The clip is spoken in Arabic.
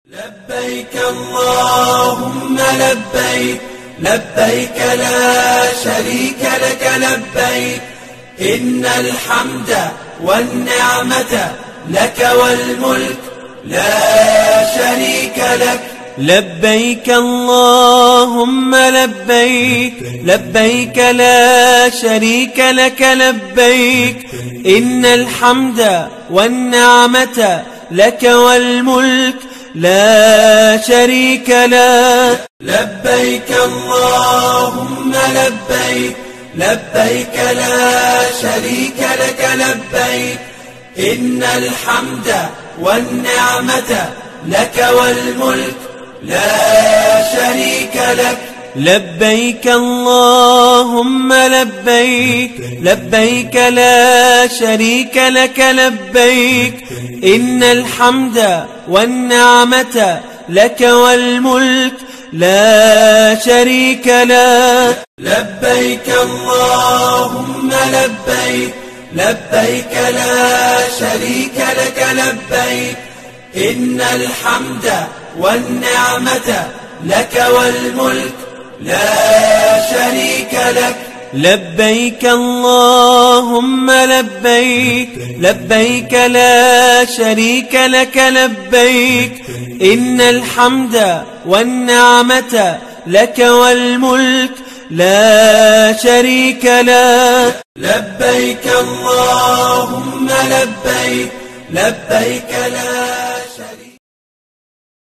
لبيك اللهم لبيك لبيك لا شريك لك لبيك إن الحمد والنعمة لك والملك لا شريك لك. لبيك اللهم لبيك لبيك لا شريك لك لبيك إن الحمد والنعمة لك والملك لا شريك لك. لبيك اللهم لبيك لبيك لا شريك لك لبيك إن الحمد والنعمة لك والملك لا شريك لك. لبيك اللهم لبيك لبيك لا شريك لك لبيك إن الحمد والنعمة لك والملك لا شريك لك. لبيك اللهم لبيك لبيك لا شريك لك لبيك إن الحمد والنعمة لك والملك لا شريك لك. لبيك اللهم لبيك لبيك لا شريك لك لبيك إن الحمد والنعمة لك والملك لا شريك لك. لبيك اللهم لبيك لبيك لا شريك